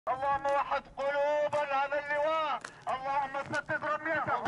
اللهم وحد قلوب هذا اللواء، اللهم سدد رميته.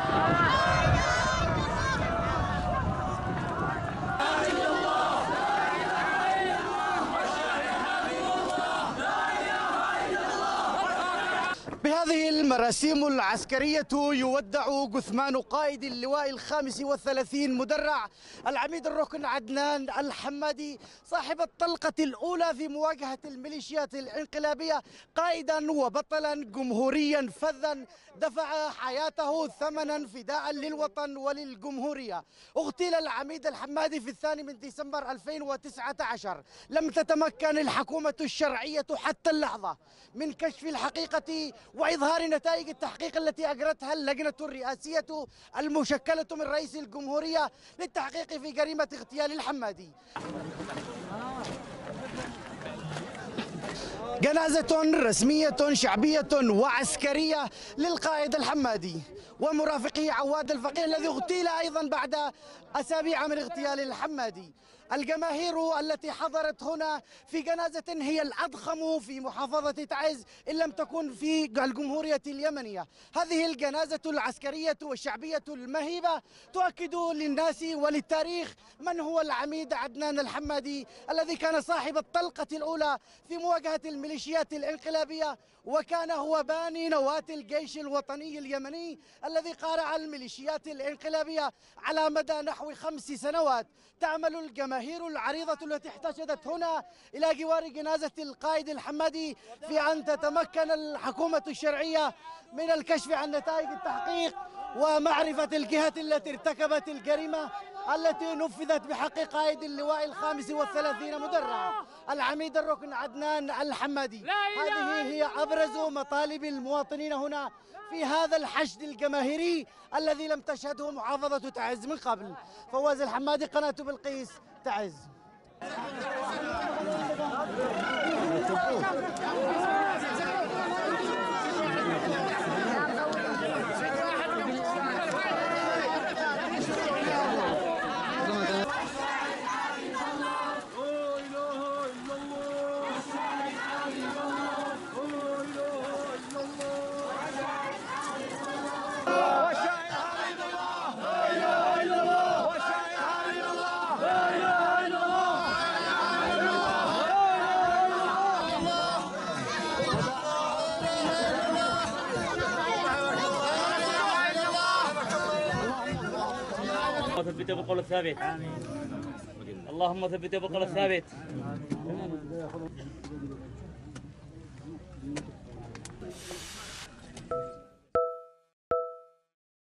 بهذه المراسيم العسكرية يودع جثمان قائد اللواء ال35 مدرع العميد الركن عدنان الحمادي صاحب الطلقة الأولى في مواجهة الميليشيات الانقلابية، قائدا وبطلا جمهوريا فذا دفع حياته ثمنا فداء للوطن وللجمهورية. اغتيل العميد الحمادي في 2 ديسمبر 2019. لم تتمكن الحكومة الشرعية حتى اللحظة من كشف الحقيقة وإظهار نتائج التحقيق التي أجرتها اللجنة الرئاسية المشكلة من رئيس الجمهورية للتحقيق في جريمة اغتيال الحمادي. جنازة رسمية شعبية وعسكرية للقائد الحمادي ومرافقه عواد الفقيه الذي اغتيل أيضا بعد أسابيع من اغتيال الحمادي. الجماهير التي حضرت هنا في جنازة هي الأضخم في محافظة تعز إن لم تكن في الجمهورية اليمنية. هذه الجنازة العسكرية والشعبية المهيبة تؤكد للناس وللتاريخ من هو العميد عدنان الحمادي الذي كان صاحب الطلقة الأولى في مواجهة الميليشيات الانقلابية، وكان هو باني نواة الجيش الوطني اليمني الذي قارع الميليشيات الانقلابية على مدى نحو 5 سنوات. تعمل الجماهير العريضة التي احتشدت هنا إلى جوار جنازة القائد الحمادي في أن تتمكن الحكومة الشرعية من الكشف عن نتائج التحقيق ومعرفة الجهة التي ارتكبت الجريمة التي نفذت بحق قائد اللواء ال35 مدرع العميد الركن عدنان الحمادي. هذه هي أبرز مطالب المواطنين هنا في هذا الحشد الجماهيري الذي لم تشهده محافظة تعز من قبل. فواز الحمادي، قناة بلقيس، تعز. ثبته بالقول الثابت. آمين. اللهم ثبته بالقول الثابت.